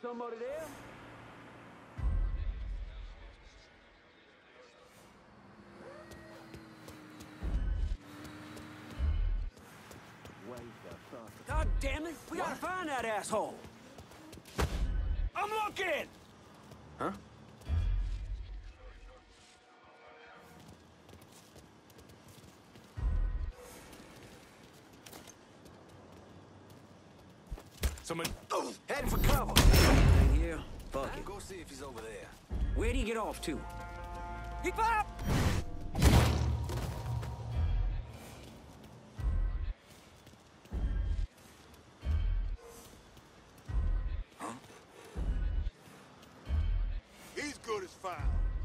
somebody there? God damn it! We gotta find that asshole! I'm looking! Huh? Someone... Oh, heading for cover! Right here. Fuck it. Go see if he's over there. Where'd he get off to? Keep up! He's good as found.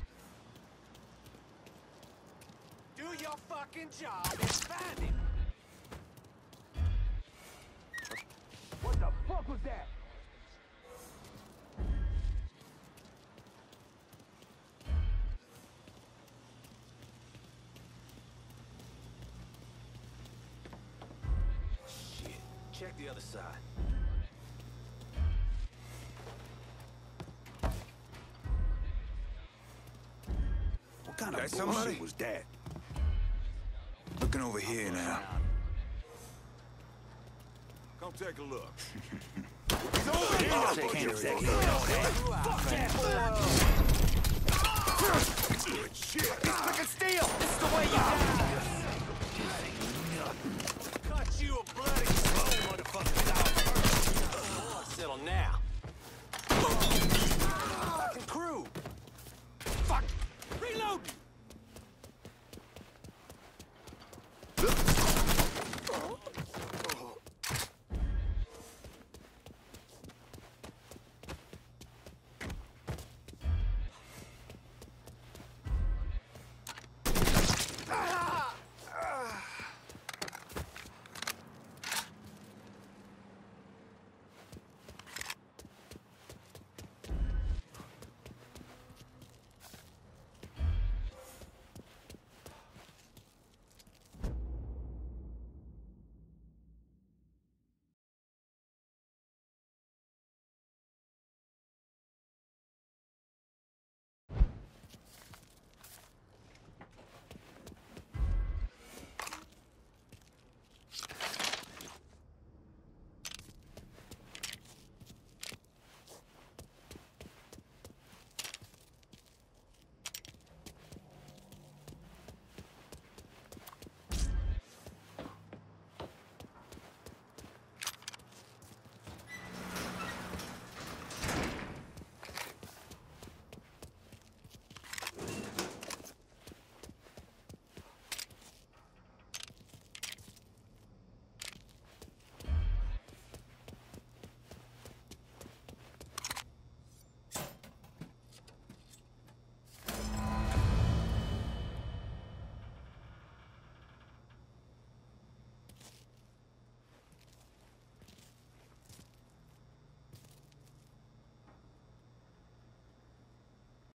Do your fucking job and find him. What the fuck was that? Shit. Check the other side. What kind That of somebody? bullshit was that? Looking over here now. Come take a look. He's over here! Fuck that! Good shit! Pick and steal! This is the way you die!